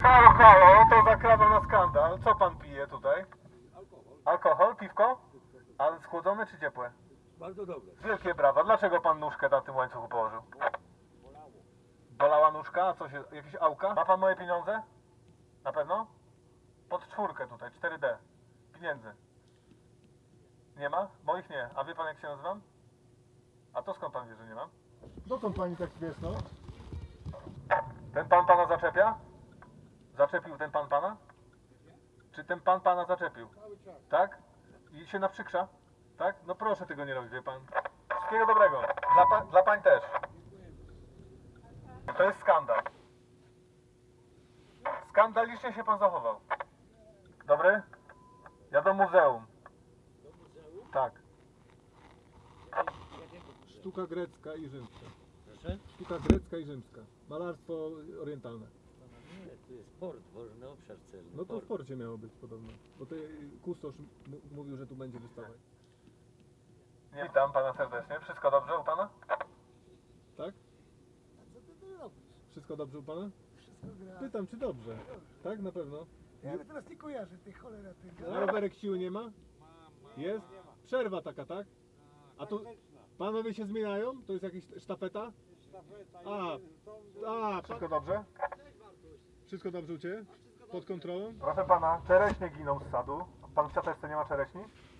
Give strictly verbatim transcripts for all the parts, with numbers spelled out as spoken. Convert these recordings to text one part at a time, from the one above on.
Halo, halo, to zakrawa na skandal. Co pan pije tutaj? Alkohol. Alkohol? Piwko? Ale schłodzone czy ciepłe? Bardzo dobre. Wielkie brawa. Dlaczego pan nóżkę na tym łańcuchu położył? Bolało. Bolała nóżka? A co się... jakieś auka? Ma pan moje pieniądze? Na pewno? Pod czwórkę tutaj, cztery D. Pieniędzy. Nie ma? Moich nie. A wie pan jak się nazywam? A to skąd pan wie, że nie mam? Dokąd pani tak śmieszno? Ten pan pana zaczepia? Zaczepił ten pan pana? Czy ten pan pana zaczepił? Tak? I się naprzykrza? Tak? No proszę tego nie robić, wie pan. Wszystkiego dobrego. Dla, pa dla pań też. To jest skandal. Skandalicznie się pan zachował. Dobry? Ja do muzeum. Do muzeum? Tak. Sztuka grecka i rzymska. Proszę? Sztuka grecka i rzymska. Malarstwo orientalne. Nie, tu jest port, wolny obszar celny. No to port. w porcie miało być podobno. Bo to kustosz mówił, że tu będzie wystawa. Nie, witam pana serdecznie. Wszystko dobrze u pana? Tak? A co ty tu robisz? Wszystko dobrze u pana? Wszystko gra. Pytam, czy dobrze? Tak, na pewno. Ja ale teraz nie kojarzę tej cholera ty. A rowerek siły nie ma? Jest? Przerwa taka, tak? A tu panowie się zmieniają? To jest jakaś sztafeta? A, a, Wszystko dobrze? wszystko dobrze u ciebie? Pod kontrolą? Proszę pana, czereśnie giną z sadu. Pan w siateczce nie ma czereśni?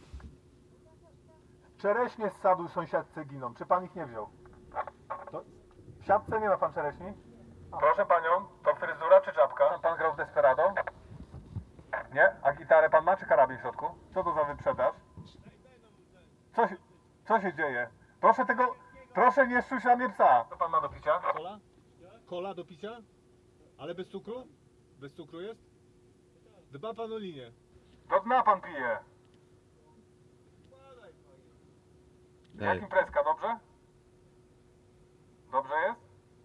Czereśnie z sadu sąsiadce giną. Czy pan ich nie wziął? To w siatce nie ma pan czereśni? Proszę panią, to fryzura czy czapka? Pan grał w Desperado? Nie? A gitarę pan ma czy karabin w środku? Co to za wyprzedaż? Co się, co się dzieje? Proszę tego, proszę nie szczuć na mnie psa. Co pan ma do picia? Kola? Kola do picia? Ale bez cukru? Bez cukru jest? Dba pan o linię. Do dna pan pije. Jak imprezka, dobrze? Dobrze jest?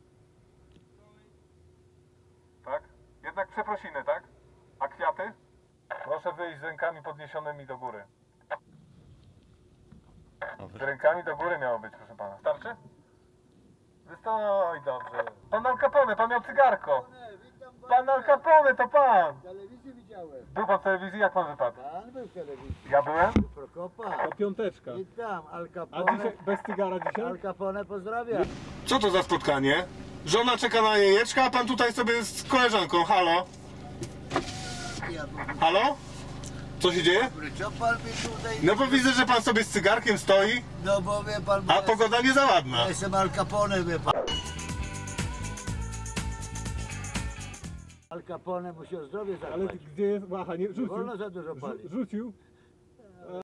Tak? Jednak przeprosiny, tak? A kwiaty? Proszę wyjść z rękami podniesionymi do góry. Z rękami do góry miało być, proszę pana. Starczy? Wystoi, dobrze. Pan Al Capone, pan miał cygarko. Pan Al Capone, to pan. Telewizję widziałem. Był pan w telewizji, jak pan wypadł? Pan był w telewizji. Ja byłem? Prokopa. To piąteczka. I tam Al A Capone. dzisiaj bez cygara dzisiaj? Al Capone pozdrawia. Co to za spotkanie? Żona czeka na jajeczka, a pan tutaj sobie z koleżanką. Halo? Halo? Co się dzieje? Co pan mi tutaj... No bo widzę, że pan sobie z cygarkiem stoi, No bo wie pan... bo a ja pogoda nie za ładna. Ja jestem Al Capone, wie pan. Al Capone musi o zdrowie Ale zadbać. gdzie jest? Łacha, nie, Nie wolno rzucił. za dużo palić. Rzu- Rzucił.